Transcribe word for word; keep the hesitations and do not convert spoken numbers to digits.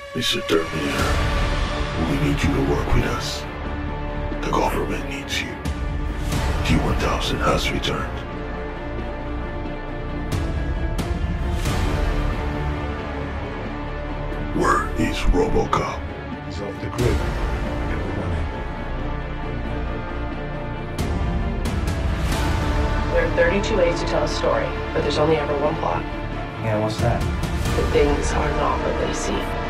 Mister Terminator, we need you to work with us. The government needs you. T one thousand has returned. Where is RoboCop? He's off the grid. Everyone in. There are thirty-two ways to tell a story, but there's only ever one plot. Yeah, what's that? The things are not what they seem.